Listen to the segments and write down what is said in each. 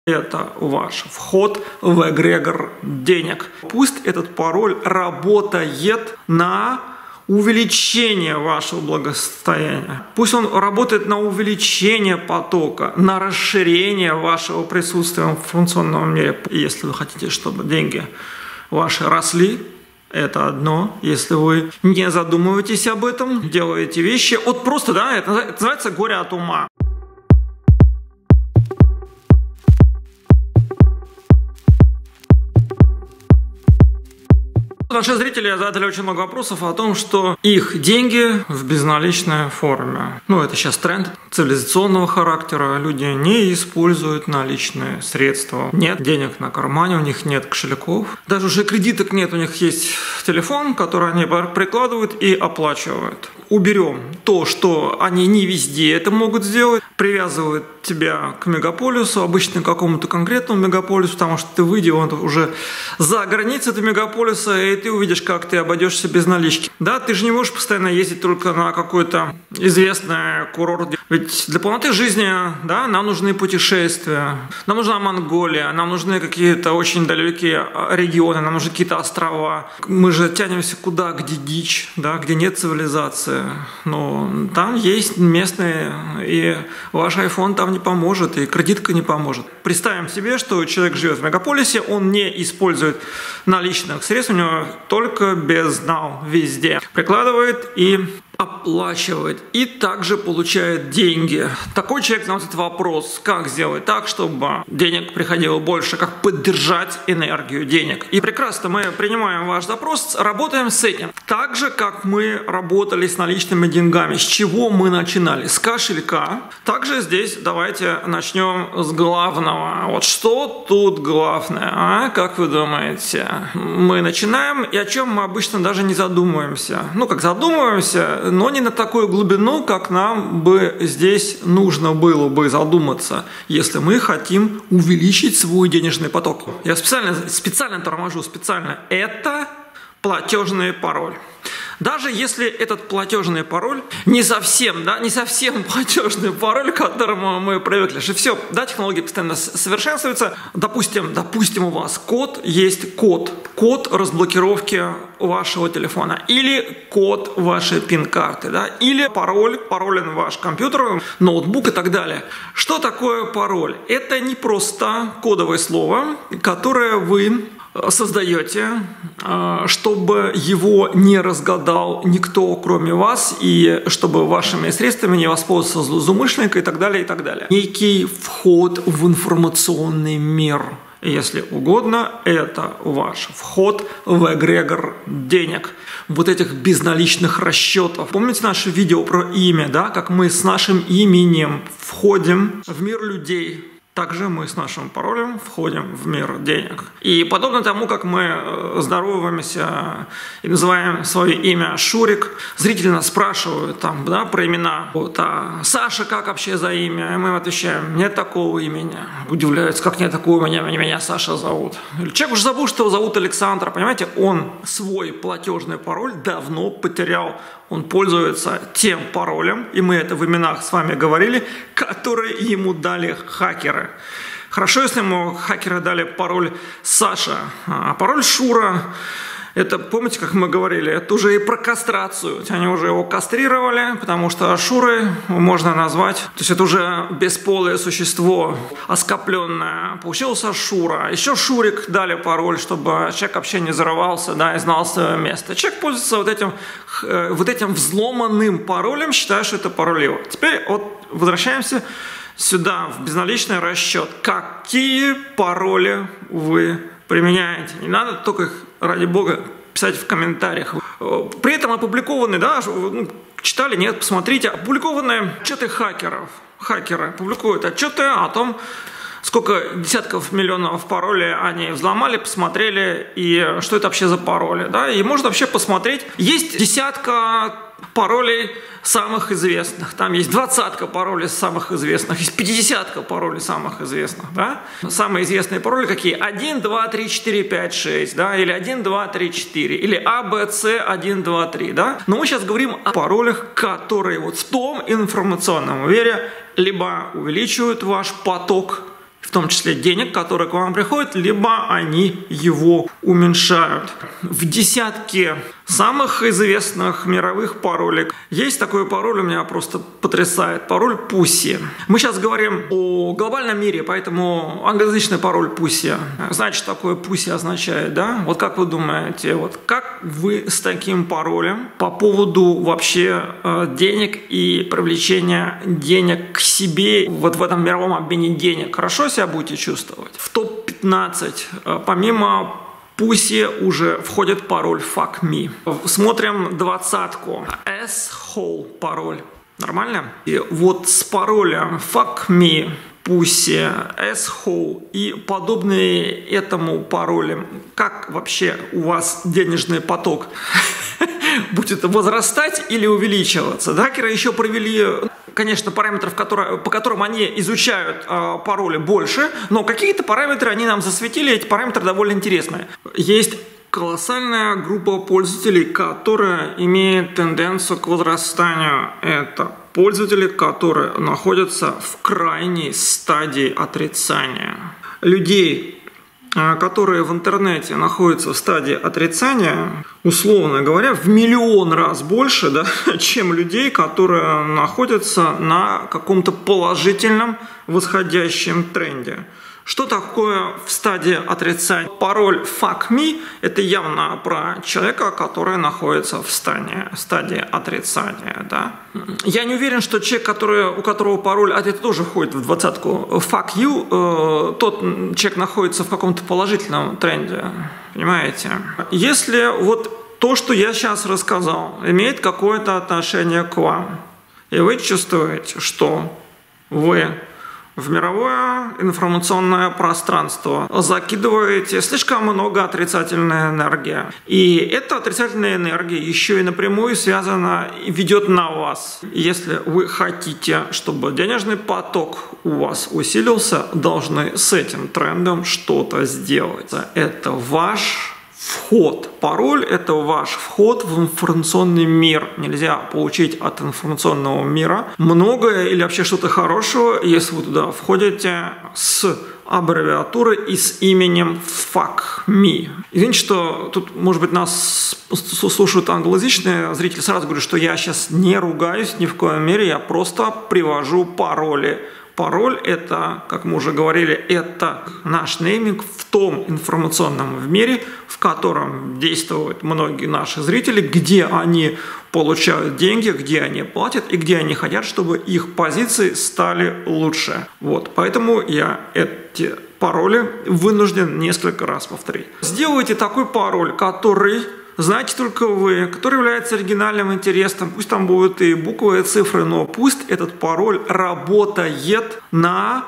Это ваш вход в эгрегор денег. Пусть этот пароль работает на увеличение вашего благосостояния. Пусть он работает на увеличение потока, на расширение вашего присутствия в информационном мире. Если вы хотите, чтобы деньги ваши росли, это одно. Если вы не задумываетесь об этом, делаете вещи, вот просто, да, это называется горе от ума. Наши зрители задали очень много вопросов о том, что их деньги в безналичной форме. Это сейчас тренд цивилизационного характера. Люди не используют наличные средства. Нет денег на кармане, у них нет кошельков. Даже уже кредиток нет, у них есть телефон, который они прикладывают и оплачивают. Уберем то, что они не везде это могут сделать. Привязывают тебя к мегаполису, обычно к какому-то конкретному мегаполису, потому что ты выйдешь уже за границы этого мегаполиса, и ты увидишь, как ты обойдешься без налички. Да, ты же не можешь постоянно ездить только на какой-то известный курорт. Ведь для полноты жизни, да, нам нужны путешествия, нам нужна Монголия, нам нужны какие-то очень далекие регионы, нам нужны какие-то острова. Мы же тянемся куда? Где дичь, да, где нет цивилизации. Но там есть местные, и ваш iPhone там не поможет, и кредитка не поможет. Представим себе, что человек живет в мегаполисе, он не использует наличных средств, у него только безнал везде. Прикладывает и оплачивает, и также получает деньги. Такой человек задает вопрос, как сделать так, чтобы денег приходило больше, как поддержать энергию денег. И прекрасно, мы принимаем ваш запрос, работаем с этим. Так же, как мы работали с наличными деньгами. С чего мы начинали? С кошелька. Также здесь давайте начнем с главного. Вот что тут главное, как вы думаете? Мы начинаем, и о чем мы обычно даже не задумываемся. Как задумываемся, но не на такую глубину, как нам бы здесь нужно было бы задуматься, если мы хотим увеличить свой денежный поток. Я специально торможу, это платежный пароль. Даже если этот платежный пароль не совсем платежный пароль, к которому мы привыкли, что все, да, технологии постоянно совершенствуются. Допустим, у вас есть код разблокировки вашего телефона, или код вашей пин-карты, да, или пароль на ваш компьютер, ноутбук и так далее. Что такое пароль? Это не просто кодовое слово, которое вы создаете, чтобы его не разгадал никто, кроме вас, и чтобы вашими средствами не воспользовался злоумышленник и так далее, и так далее. Некий вход в информационный мир. Если угодно, это ваш вход в эгрегор денег. Вот этих безналичных расчетов. Помните наше видео про имя, да? Как мы с нашим именем входим в мир людей. Также мы с нашим паролем входим в мир денег. И подобно тому, как мы здороваемся и называем свое имя Шурик, зрители нас спрашивают про имена. Саша, как вообще за имя? И мы отвечаем, нет такого имени. Удивляются, как нет такого имени, меня Саша зовут. Человек уже забыл, что его зовут Александр. Понимаете, он свой платежный пароль давно потерял. Он пользуется тем паролем, и мы это в именах с вами говорили, который ему дали хакеры. Хорошо, если ему хакеры дали пароль Саша, а пароль Шура. Это, помните, как мы говорили, это уже и про кастрацию. Они уже его кастрировали, потому что Шурой можно назвать, то есть это уже бесполое существо, оскопленное. Получился Шура. Еще Шурик дали пароль, чтобы человек вообще не зарывался, да, и знал свое место. Человек пользуется вот этим взломанным паролем, считая, что это пароль его. Теперь возвращаемся сюда, в безналичный расчет. Какие пароли вы применяете? Не надо только их, ради бога, писать в комментариях. При этом опубликованы, да, читали, нет, посмотрите, опубликованы отчеты хакеров. Хакеры публикуют отчеты о том, сколько десятков миллионов паролей они взломали, посмотрели, и что это вообще за пароли. Да? И можно вообще посмотреть. Есть десятка паролей самых известных. Там есть 20 паролей самых известных. Есть 50 паролей самых известных. Да? Самые известные пароли какие? 1, 2, 3, 4, 5, 6. Да? Или 1, 2, 3, 4. Или А, Б, С, 1, 2, 3. Да? Но мы сейчас говорим о паролях, которые в том информационном мире либо увеличивают ваш поток в том числе денег, которые к вам приходят, либо они его уменьшают. В десятке самых известных мировых паролей есть такой пароль, у меня просто потрясает, пароль Pussy. Мы сейчас говорим о глобальном мире, поэтому англоязычный пароль Pussy. Знаете, что такое Pussy означает, да? Вот как вы думаете, вот как вы с таким паролем по поводу вообще денег и привлечения денег к себе вот в этом мировом обмене денег хорошо себя будете чувствовать? В топ-15 помимо Pussy уже входит пароль Fuck Me. Смотрим двадцатку. Asshole пароль. Нормально? И вот с паролем Fuck Me, Pussy, Asshole и подобные этому паролям, как вообще у вас денежный поток будет возрастать или увеличиваться? Хакеры еще провели, конечно, параметров, по которым они изучают пароли больше, но какие-то параметры они нам засветили, эти параметры довольно интересные. Есть колоссальная группа пользователей, которая имеет тенденцию к возрастанию. Это пользователи, которые находятся в крайней стадии отрицания. Людей, которые в интернете находятся в стадии отрицания, условно говоря, в миллион раз больше, да, чем людей, которые находятся на каком-то положительном восходящем тренде. Что такое в стадии отрицания? Пароль Fuck Me – это явно про человека, который находится в стадии отрицания. Да? Я не уверен, что человек, у которого пароль, это тоже входит в двадцатку Fuck You, тот человек находится в каком-то положительном тренде. Понимаете? Если вот то, что я сейчас рассказал, имеет какое-то отношение к вам, и вы чувствуете, что вы в мировое информационное пространство закидываете слишком много отрицательной энергии. И эта отрицательная энергия еще и напрямую связана и ведет на вас. Если вы хотите, чтобы денежный поток у вас усилился, должны с этим трендом что-то сделать. Это ваш вход. Пароль – это ваш вход в информационный мир. Нельзя получить от информационного мира многое или вообще что-то хорошего, если вы туда входите с аббревиатурой и с именем Fuck Me. Извините, что тут, может быть, нас слушают англоязычные зрители. Сразу говорю, что я сейчас не ругаюсь ни в коем мере, я просто привожу пароли. Пароль – это, как мы уже говорили, это наш нейминг в том информационном мире, в котором действуют многие наши зрители, где они получают деньги, где они платят и где они хотят, чтобы их позиции стали лучше. Вот, поэтому я эти пароли вынужден несколько раз повторить. Сделайте такой пароль, который знаете только вы, который является оригинальным, интересным. Пусть там будут и буквы, и цифры, но пусть этот пароль работает на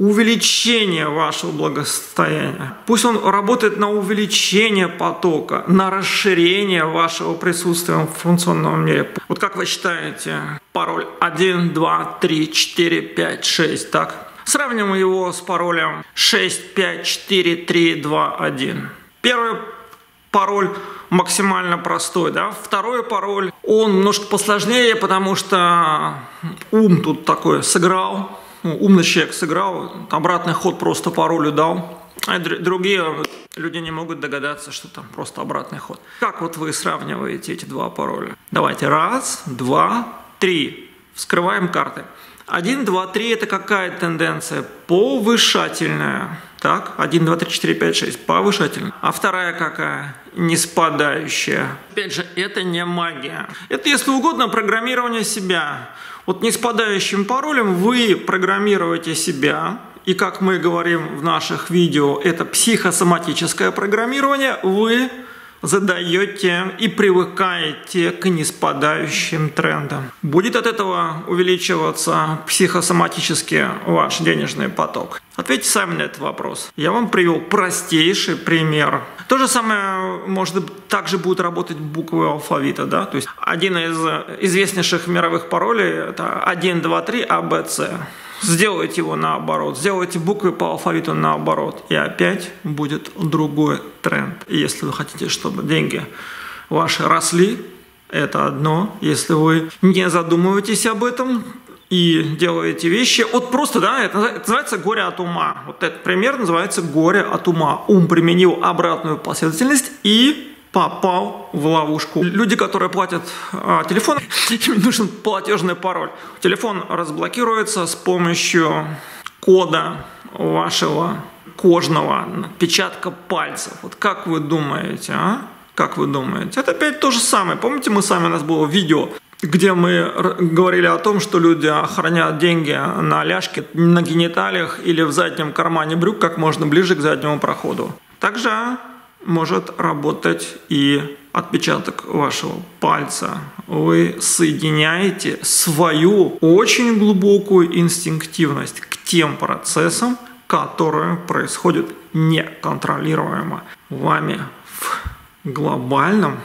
увеличение вашего благосостояния. Пусть он работает на увеличение потока, на расширение вашего присутствия в информационном мире. Вот как вы считаете, пароль 1, 2, 3, 4, 5, 6, так? Сравним его с паролем 6, 5, 4, 3, 2, 1. Первый пароль максимально простой, да. Второй пароль, он немножко посложнее, потому что ум тут такой сыграл, умный человек сыграл, обратный ход просто паролю дал. А другие люди не могут догадаться, что там просто обратный ход. Как вот вы сравниваете эти два пароля? Давайте, 1, 2, 3. Вскрываем карты. 1, 2, 3 – это какая тенденция? Повышательная. Так, 1, 2, 3, 4, 5, 6. Повышательная. А вторая какая? Ниспадающая. Опять же, это не магия. Это, если угодно, программирование себя. Вот ниспадающим паролем вы программируете себя. И как мы говорим в наших видео, это психосоматическое программирование. Вы задаете и привыкаете к ниспадающим трендам. Будет от этого увеличиваться психосоматически ваш денежный поток? Ответьте сами на этот вопрос. Я вам привел простейший пример. То же самое, может быть, также будет работать буквы алфавита, да? То есть один из известнейших мировых паролей – это 1, 2, 3, А, Б, С. Сделайте его наоборот, сделайте буквы по алфавиту наоборот, и опять будет другой тренд. И если вы хотите, чтобы деньги ваши росли, это одно. Если вы не задумываетесь об этом, и делаете вещи. Вот просто, да, это называется горе от ума. Вот этот пример называется горе от ума. Ум применил обратную последовательность и попал в ловушку. Люди, которые платят телефон, им нужен платежный пароль. Телефон разблокируется с помощью кода вашего кожного отпечатка пальцев. Вот как вы думаете, Как вы думаете? Это опять то же самое. Помните, у нас было видео, где мы говорили о том, что люди хранят деньги на ляжке, на гениталиях или в заднем кармане брюк как можно ближе к заднему проходу. Также может работать и отпечаток вашего пальца. Вы соединяете свою очень глубокую инстинктивность к тем процессам, которые происходят неконтролируемо вами в глобальном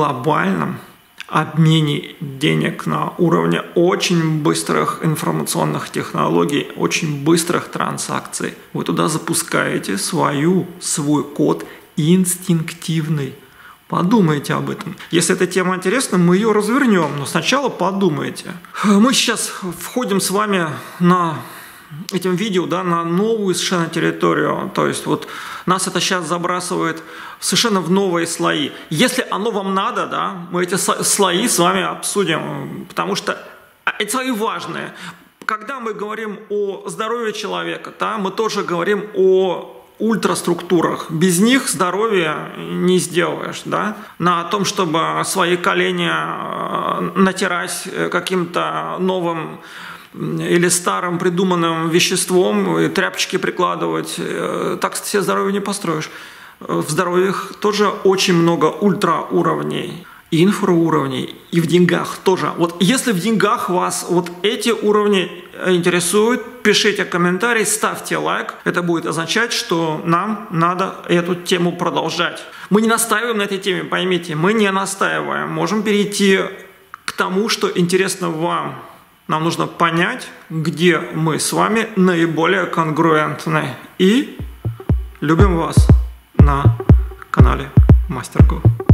обмене денег на уровне очень быстрых информационных технологий, очень быстрых транзакций. Вы туда запускаете свой код инстинктивный. Подумайте об этом. Если эта тема интересна, мы ее развернем, но сначала подумайте. Мы сейчас входим с вами этим видео, на новую совершенно территорию. То есть вот нас это сейчас забрасывает совершенно в новые слои. Если оно вам надо, мы эти слои с вами обсудим, потому что эти слои важные. Когда мы говорим о здоровье человека, мы тоже говорим о ультраструктурах. Без них здоровье не сделаешь. На том, чтобы свои колени натирать каким-то новым или старым придуманным веществом, и тряпочки прикладывать, так себе здоровье не построишь. В здоровье тоже очень много ультра-уровней, инфрауровней, и в деньгах тоже. Вот если в деньгах вас вот эти уровни интересуют, пишите комментарий, ставьте лайк. Это будет означать, что нам надо эту тему продолжать. Мы не настаиваем на этой теме, поймите, мы не настаиваем. Можем перейти к тому, что интересно вам. Нам нужно понять, где мы с вами наиболее конгруентны. И любим вас на канале Мастер Го.